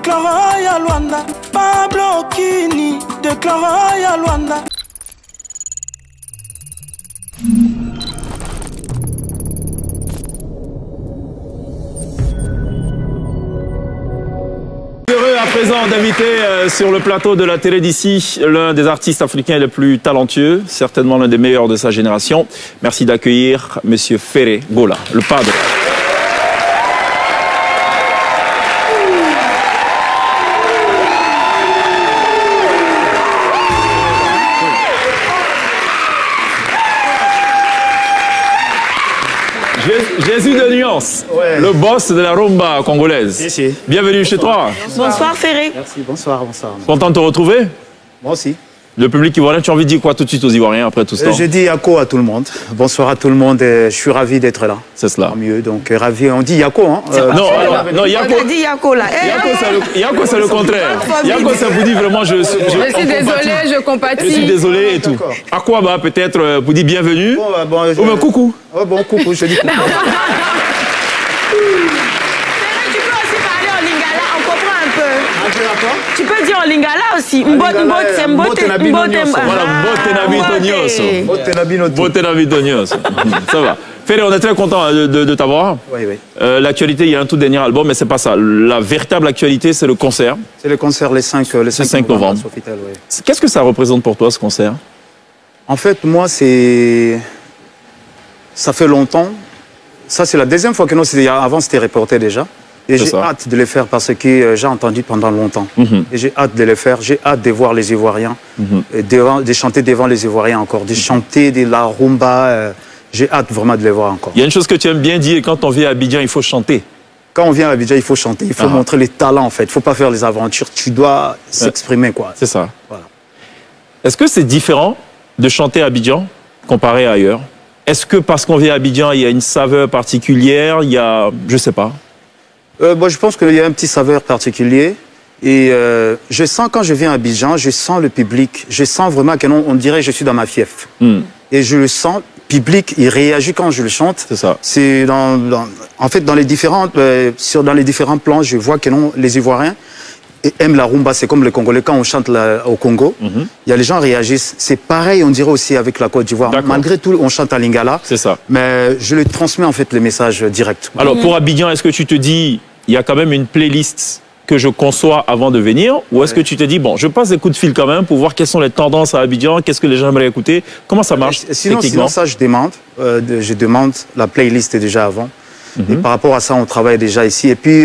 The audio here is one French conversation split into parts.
déclara ya Luanda. Pablo Kini déclara ya Luanda. Heureux à présent d'inviter sur le plateau de la télé d'ici l'un des artistes africains les plus talentueux, certainement l'un des meilleurs de sa génération. Merci d'accueillir Monsieur Ferré Gola, le padre. Jésus de nuance, ouais. Le boss de la rumba congolaise. Si. Bienvenue chez toi. Bonsoir Ferré. Merci, bonsoir. Content de te retrouver? Moi aussi. Le public ivoirien, tu as envie de dire quoi tout de suite aux Ivoiriens après tout ce temps? Je dis Yako à tout le monde. Bonsoir à tout le monde. Je suis ravi d'être là. C'est cela. Mieux, donc ravi. On dit Yako, hein? Non, Yako. On dit Yako là. Yako, c'est le contraire. Yako, ça vous dit vraiment je suis désolé, je compatis. Je suis désolé et tout. Akwaba, peut-être, vous dit bienvenue. Ou bien coucou. Oh, bon, coucou, je dis coucou. Tu peux dire en lingala aussi. Ça va. Ferré, on est très content de t'avoir. Oui. L'actualité, il y a un tout dernier album, mais c'est pas ça. La véritable actualité, c'est le concert. C'est le concert le 5 novembre. Sofitel, oui. Qu'est-ce que ça représente pour toi, ce concert? En fait, moi, ça fait longtemps. Ça, c'est la deuxième fois que nous, avant, c'était reporté déjà. Et j'ai hâte de le faire parce que j'ai entendu pendant longtemps. Et j'ai hâte de le faire. J'ai hâte de voir les Ivoiriens, de chanter devant les Ivoiriens encore, de chanter de la rumba. J'ai hâte vraiment de les voir encore. Il y a une chose que tu aimes bien dire, quand on vient à Abidjan, il faut chanter. Quand on vient à Abidjan, il faut chanter. Il faut montrer les talents, en fait. Il ne faut pas faire les aventures. Tu dois s'exprimer, quoi. C'est ça. Voilà. Est-ce que c'est différent de chanter à Abidjan comparé à ailleurs? Est-ce que parce qu'on vient à Abidjan, il y a une saveur particulière? Il y a... Je ne sais pas. Je pense qu'il y a un petit saveur particulier. Et je sens, quand je viens à Abidjan, je sens le public. Je sens vraiment qu'on dirait que je suis dans ma fief. Et je le sens, le public, il réagit quand je le chante. C'est ça. C'est en fait, dans les différents plans, je vois que les Ivoiriens aiment la rumba. C'est comme les Congolais, quand on chante au Congo, il y a les gens réagissent. C'est pareil, on dirait aussi avec la Côte d'Ivoire. Malgré tout, on chante à Lingala. C'est ça. Mais je le transmets en fait le message direct. Alors pour Abidjan, est-ce que tu te dis, il y a quand même une playlist que je conçois avant de venir, ou est-ce que tu te dis, bon, je passe des coups de fil quand même pour voir quelles sont les tendances à Abidjan, qu'est-ce que les gens aimeraient écouter? Comment ça marche sinon ça, je demande la playlist déjà avant. Et par rapport à ça, on travaille déjà ici. Et puis,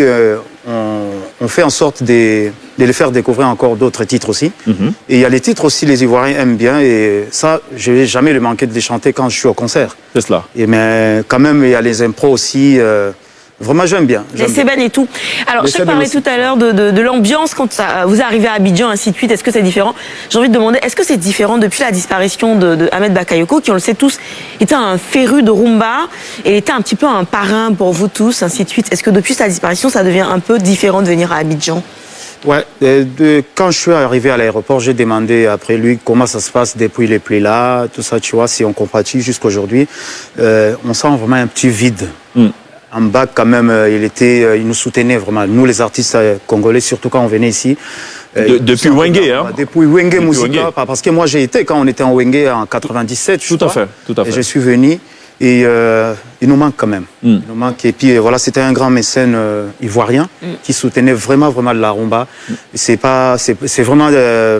on fait en sorte de les faire découvrir encore d'autres titres aussi. Et il y a les titres aussi, les Ivoiriens aiment bien. Et ça, je ne vais jamais le manquer de les chanter quand je suis au concert. C'est cela. Mais quand même, il y a les impros aussi. Vraiment, j'aime bien. Les sébènes et tout. Alors, je parlais tout à l'heure de l'ambiance quand vous arrivez à Abidjan, ainsi de suite. Est-ce que c'est différent? J'ai envie de demander, est-ce que c'est différent depuis la disparition de Ahmed Bakayoko, qui, on le sait tous, était un féru de rumba et était un petit peu un parrain pour vous tous, ainsi de suite. Est-ce que depuis sa disparition, ça devient un peu différent de venir à Abidjan? Ouais, quand je suis arrivé à l'aéroport, j'ai demandé après lui comment ça se passe depuis les pluies là, tout ça, tu vois, si on compatit jusqu'à aujourd'hui. On sent vraiment un petit vide. En bas, quand même, il nous soutenait vraiment. Nous, les artistes congolais, surtout quand on venait ici. Depuis Wenge, hein? Depuis Wenge Musica. Parce que moi, j'ai été quand on était en Wenge en 97. Tout à fait. Et je suis venu. Et il nous manque quand même. Il nous manque. Et puis voilà, c'était un grand mécène ivoirien qui soutenait vraiment la rumba. C'est vraiment...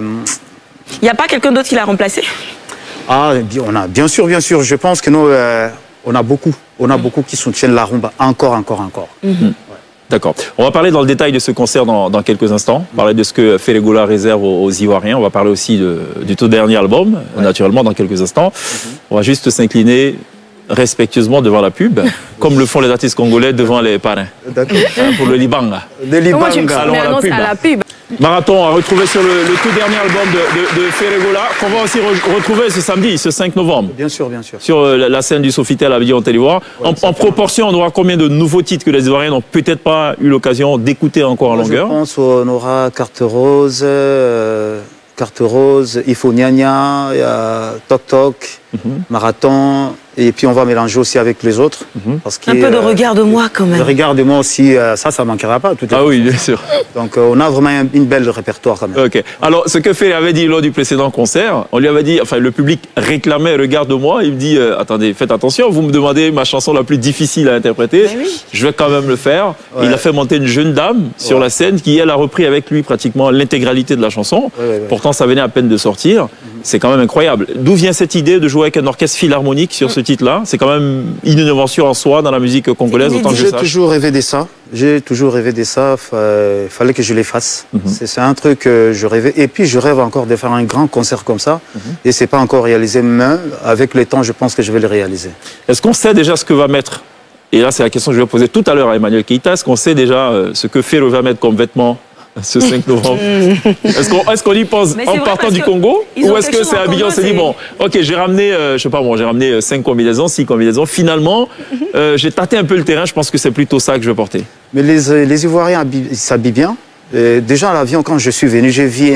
Il n'y a pas quelqu'un d'autre qui l'a remplacé? Ah, bien sûr. Je pense que nous... on a beaucoup qui soutiennent la rumba, encore. D'accord. On va parler dans le détail de ce concert dans quelques instants. Parler de ce que Ferré Gola réserve aux Ivoiriens. On va parler aussi du tout dernier album, naturellement, dans quelques instants. On va juste s'incliner respectueusement devant la pub, comme le font les artistes congolais devant les parrains. D'accord. Pour le Libanga. Comment tu me à la pub? Marathon à retrouver sur le tout dernier album de Ferré Gola, qu'on va aussi retrouver ce samedi, ce 5 novembre. Bien sûr. Sur la scène du Sofitel à Abidjan, en Côte d'Ivoire. En proportion, on aura combien de nouveaux titres que les Ivoiriens n'ont peut-être pas eu l'occasion d'écouter encore en longueur? Je pense qu'on aura Carte Rose, Ifo Nya Nya, Toc Toc. marathon, et puis on va mélanger aussi avec les autres. Parce Un peu de regarde-moi quand même. Le regarde-moi aussi, ça manquera pas. Ah oui, bien sûr. Donc on a vraiment une belle répertoire quand même. Ok. Alors, ce que Ferré avait dit lors du précédent concert, on lui avait dit, enfin, le public réclamait regarde-moi. Il me dit, attendez, faites attention, vous me demandez ma chanson la plus difficile à interpréter. Oui. Je vais quand même le faire. Ouais. Il a fait monter une jeune dame sur la scène qui, elle, a repris avec lui pratiquement l'intégralité de la chanson. Ouais. Pourtant, ça venait à peine de sortir. C'est quand même incroyable. D'où vient cette idée de jouer avec un orchestre philharmonique sur ce titre-là? C'est quand même une innovation en soi dans la musique congolaise, autant que je J'ai sache. toujours rêvé de ça. J'ai toujours rêvé de ça. Fallait que je les fasse. C'est un truc que je rêvais. Et puis je rêve encore de faire un grand concert comme ça. Et c'est pas encore réalisé, mais avec le temps, je pense que je vais le réaliser. Est-ce qu'on sait déjà ce que va mettre? Et là, c'est la question que je vais poser tout à l'heure à Emmanuel Keita. Est-ce qu'on sait déjà ce que Ferré va mettre comme vêtements ce 5 novembre? Est-ce qu'on y pense Mais en c'est vrai partant parce du que Congo? ils ont Ou est-ce quelque que chose c'est en Abidjan commun, s'est dit, c'est- bon, ok, j'ai ramené, je sais pas moi, j'ai ramené 5 combinaisons, 6 combinaisons. Finalement, j'ai tâté un peu le terrain. Je pense que c'est plutôt ça que je vais porter. Mais les Ivoiriens s'habillent bien. Déjà à l'avion, quand je suis venu, j'ai vu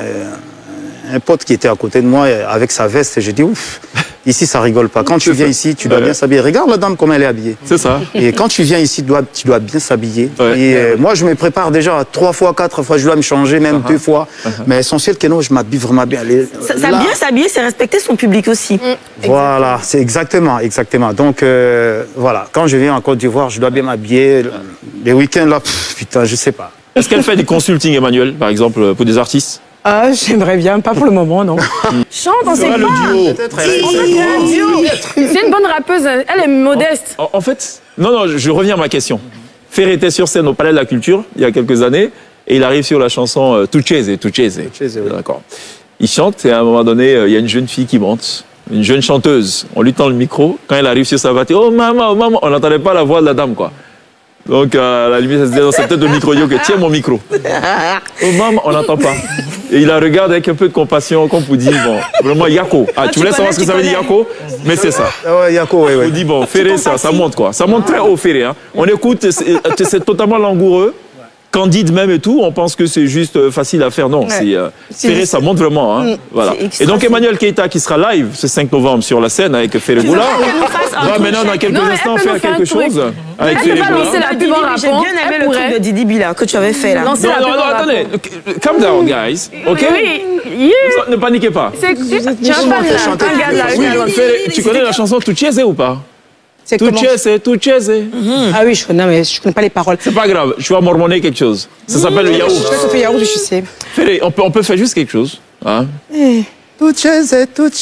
un pote qui était à côté de moi avec sa veste et j'ai dit ouf, ici ça rigole pas. Quand tu viens ici, tu dois bien s'habiller. Regarde la dame comment elle est habillée. C'est ça. Et quand tu viens ici, tu dois bien s'habiller. Ouais. Et moi, je me prépare déjà 3 fois, 4 fois, je dois me changer, même 2 fois. Mais essentiel que non, je m'habille vraiment bien. Ça bien s'habiller, c'est respecter son public aussi. Voilà, c'est exactement. Donc voilà, quand je viens en Côte d'Ivoire, je dois bien m'habiller. Les week-ends là, putain, je sais pas. Est-ce qu'elle fait du consulting, Emmanuel, par exemple, pour des artistes? Ah, j'aimerais bien, pas pour le moment, non. Chante, on sait Fera pas. le duo. C'est une bonne rappeuse, elle est modeste. En fait, non, je reviens à ma question. Ferré était sur scène au Palais de la Culture il y a quelques années et il arrive sur la chanson Tucheze. Tucheze, oui. D'accord. Il chante et à un moment donné, il y a une jeune fille qui monte, une jeune chanteuse. On lui tend le micro. Quand elle arrive sur sa voiture, oh maman, on n'entendait pas la voix de la dame, quoi. Donc, à la limite, elle se disait dans sa tête de micro, que tiens mon micro. Oh maman, on n'entend pas. Et il la regarde avec un peu de compassion, comme pour dire, bon, vraiment Yako. Ah, tu voulais savoir ce que ça veut dire Yako? Mais c'est ça. Ah ouais, Yako, ouais. On dit, bon, Ferré, ça monte, quoi. Ça monte très haut, Ferré. Hein. On écoute, c'est totalement langoureux. Candide même et tout, on pense que c'est juste facile à faire. Non, Ferré, ça monte vraiment. Hein. Voilà. Et donc Emmanuel Keita qui sera live ce 5 novembre sur la scène avec Ferré Goula va maintenant dans quelques instants faire quelque chose avec Ferré Goula. lancer la pub en J'ai rappant. bien aimé Elle le truc pourrait. de Didi Bila que tu avais fait là. Lancer la Non, pub en rappant. attendez. Calm down, guys. OK? Oui, Ne paniquez pas. tu as pas de regarde là, Oui, regarde. Ferré, tu connais la chanson Tucheze ou pas? C'est comment? Tucheze. Ah oui, je connais, mais je connais pas les paroles. C'est pas grave, je vais mormonner quelque chose. Ça s'appelle le Je yaourt. sais que yaourt, je sais. Ferré, on peut faire juste quelque chose. Hein? Tucheze.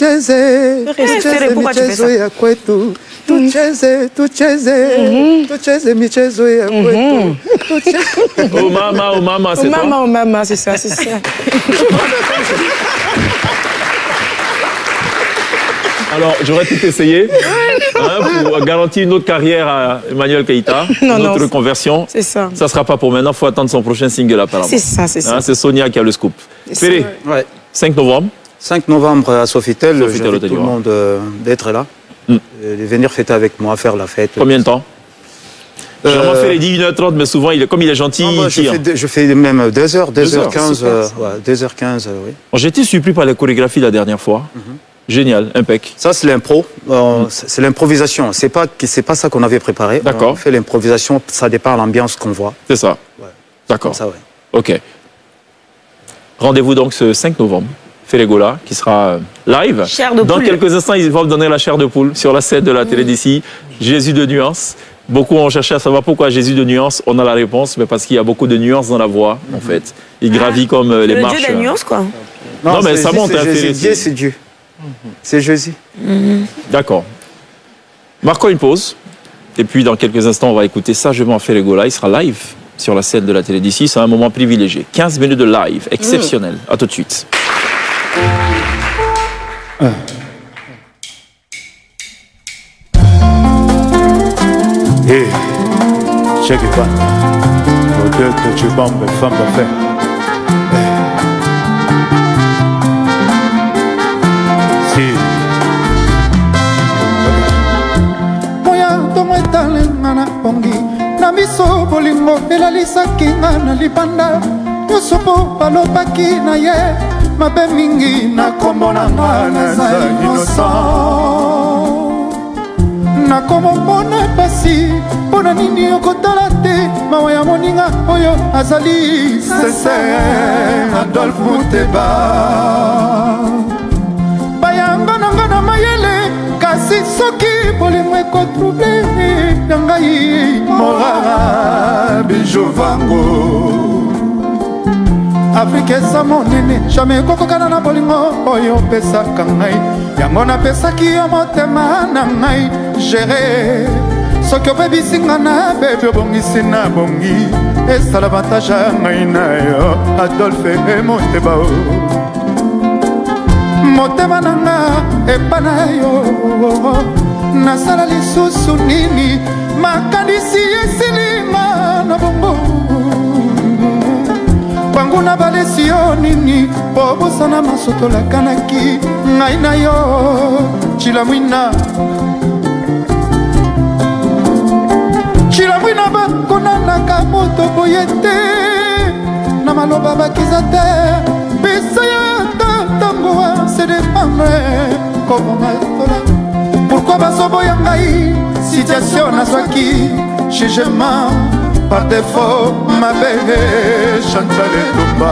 Ferré, pourquoi tu fais ça? Tucheze, michezo ya kwetu. Oh maman, c'est toi. Oh maman, c'est ça, c'est ça. Alors, j'aurais tout essayé pour garantir une autre carrière à Emmanuel Keita, Non, une non, autre reconversion. C'est ça. Ça ne sera pas pour maintenant, il faut attendre son prochain single apparemment. C'est ça, c'est ça. Hein, c'est Sonia qui a le scoop. C'est Ferré, Ouais. 5 novembre. 5 novembre à Sofitel, Sofitel, j'invite Hôtel tout le Ivoire. monde d'être là. Mm. De venir fêter avec moi, faire la fête. Combien de temps Généralement, Ferré dit 1h30, mais souvent, comme il est gentil, Non, il moi, tire. je fais même 2h, 2h15. super. 2h15, oui. J'ai été surpris par la chorégraphie la dernière fois. Génial, impec. Ça, c'est l'impro. C'est l'improvisation. C'est pas ça qu'on avait préparé. D'accord. On fait l'improvisation, ça dépend de l'ambiance qu'on voit. C'est ça. Ouais. D'accord. Ça, ouais. Ok. Rendez-vous donc ce 5 novembre. Ferré Goula qui sera live. Chair de Dans poule. quelques instants, ils vont me donner la chair de poule sur la scène de la télé d'ici. Jésus de nuances. Beaucoup ont cherché à savoir pourquoi Jésus de nuances. On a la réponse, mais parce qu'il y a beaucoup de nuances dans la voix, en fait. Il gravit comme les Le marches. dieu de la nuance quoi. Non, mais c'est ça Jésus, monte, c'est hein, Jésus. Ferré, Dieu, c'est- c'est Dieu. C'est Jésus. D'accord. Marquons une pause. Et puis, dans quelques instants, on va écouter sagement Ferré Goula. Il sera live sur la scène de la télé d'ici. C'est un moment privilégié. 15 minutes de live, exceptionnel. À tout de suite. Hey, check it out. Odeur de Chibambe, femme d'affaires. Si. moya ntongo etalenga na pongi na miso bolingo elalisaki nga na libanda nyonso mpo balobaki na ye mabe mingi nakombo na nga naza innocent nakomomona pasi mpo na nini okotala te mawa ya moninga oyo azali sincere Adolphe Muteba bayanga na nga na mayele kasi soki bolingo ekotrouble na ngai Morara Bijovango Afrique eza monene jamais ekokokana na bolingo oyo opesaka ngai yango napesaki yo motema na ngai gere soki obebisinga na bebe obongisi na bongi esala avantage ya ngai na yo Adolphe Muteba motema na nga epa na yo nasala lisusu nini makanisi esilinga na bongo bango na balesi yo nini po bosana masoto lakanaki ngai na yo Chilamwina bakonanaka moto boye te na maloba bakiza te pesa ya tatangoa se dépendre kobonga tola pourquoi bazoboya ngai situation nazwaki jugement par défaut mabe Chantal Etumba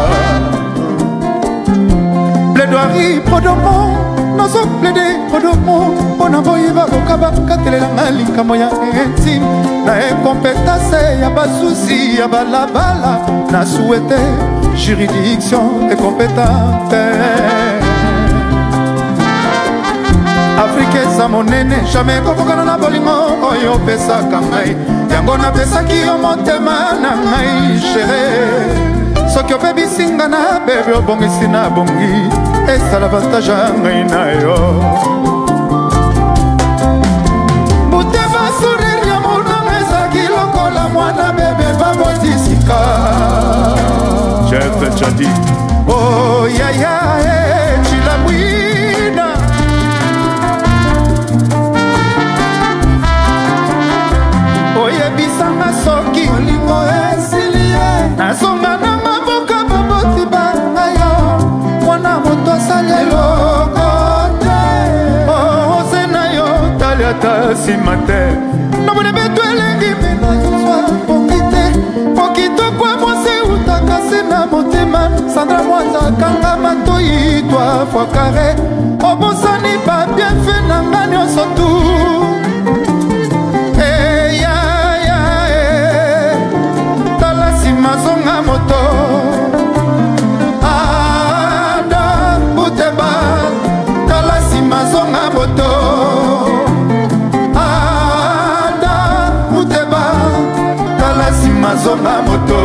plaidoirie prodomo nazo plaide prodomo mpona boyeba koka bakatelelanga likambo ya intime na incompétence ya basusi ya balabala na souhaite juridiction incompétente Afrique eza monene jamais kokokana na bolingo oyo opesaka ngai yango napesaki yo motema na ngai chere soki obebisinga na bebe obongisi na bongi esala avantage ya ngai na yo Muteba sourire ya monama ezalaki lokola mwana bebe babotisika Chef Chadi oh yaya Chilamwina oyebisanga soki olingo esilie nazonga na maboka baboti banga yo mwana moto asali eloko te ose na yo tali ata nsima te namone beto elengi minazozwa pongi te po kitoko mwasi eutaka se na motema Sandra Mwanza kanga matoi twa fois kare obosani babienfe na nga nyonso tu mazonga moto Ada Muteba talasi mazonga moto Ada Muteba talasi mazonga moto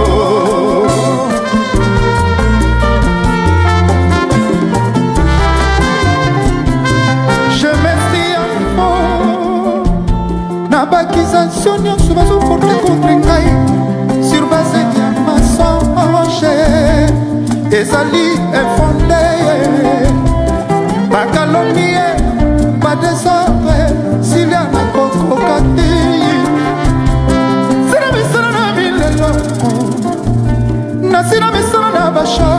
je m'estie en faux na bakisation nyonso bazoporte contre ngai sur base ezali efondé bakalonie badesordre silia na kokokati sina misala na bilelo nasina misala na basho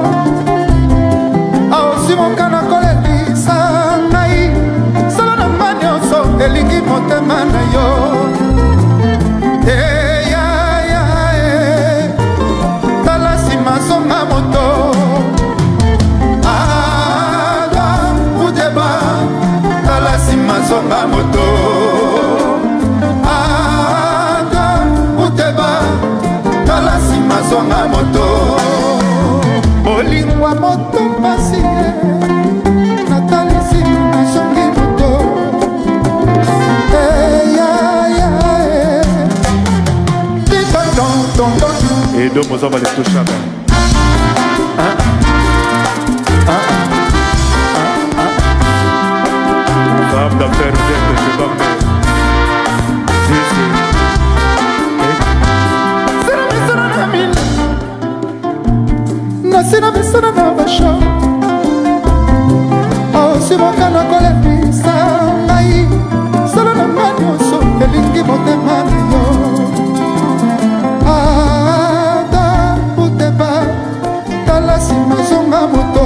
aosimoka na kolelisa ngai sala na nga nyonso elingi motema na yo mazonga moto Ada Muteba talasi mazonga moto Ada Muteba talasi mazonga moto bolingwa moto pasi natalisi mazongi moto et donc nous avons les toucher femme d'affaires de Chebambe nasina misana na basho aosimoka na kolebisa ngai sala na nga nyonso elingi motema na yo Ada Muteba zonga moto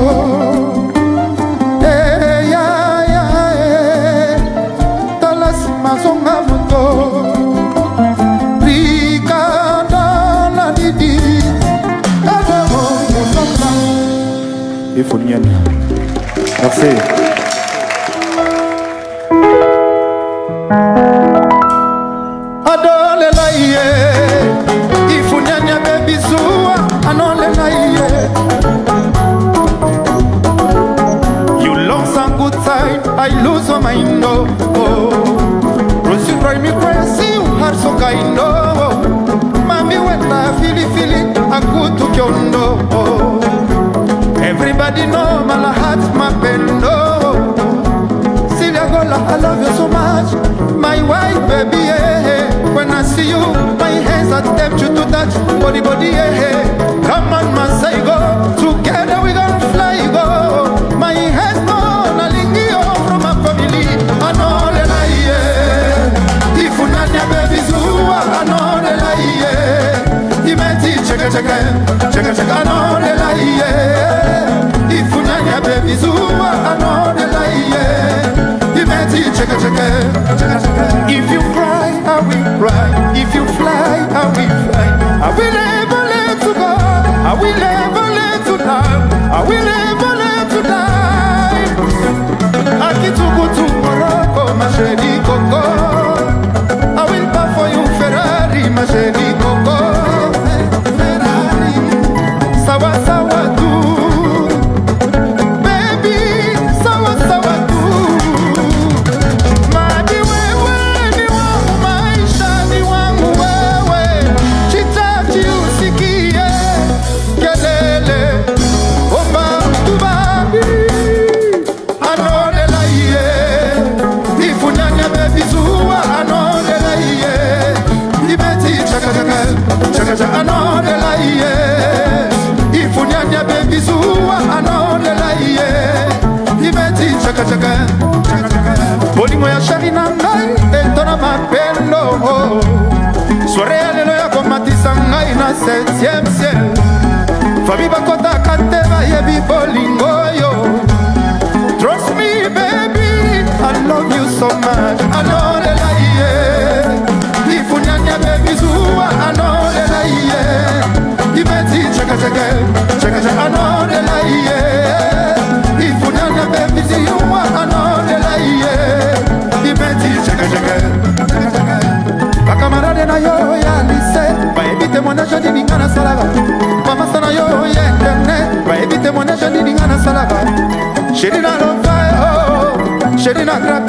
tala nsima zonga moto rikanda la didi adamo mozonga ifoniani merci adolela ye ifuniani abebizua anolela ye you lost a good time I lose my mind Rose you drive me crazy you are so kind mami when I feel I go to kyondo everybody know my heart my bendo Celia Gola I love you so much my wife baby yeah. When I see you my hands are tempt you to touch body yeah. Come on my say go together we gonna fly go my hands no na lingi from my family I know the lie if you not your baby zuwa I know the lie imeti cheka I know the lie if you not your baby zuwa I know the lie cheka if you cry I will cry if you fly I will fly I will never let you go I will never let you down I will never let you die Akitugu to Morocco my chérie Coco I will buy for you Ferrari my chérie Coco Ferrari sawa sawa tu baby sawa sawa tu I know the lie if you nyanya baby zuwa I know the lie ibeti chaka bolingo ya shari na ngai etona mapendo soirée ya lelo ya komatisa ngai na 7e ciel fami bakotaka te bayebi bolingo yo trust me baby I love you so much I know the lie if you nyanya baby zuwa I know the lie ibeti chaka I know the lie if you nyanya baby zuwa I know the lie ibeti chaka bakamarade na yo ya lise bayebi témoignage dininga na salaba mama sana yo ya internet bayebi témoignage dininga na salaba chérie na lova chérie na crack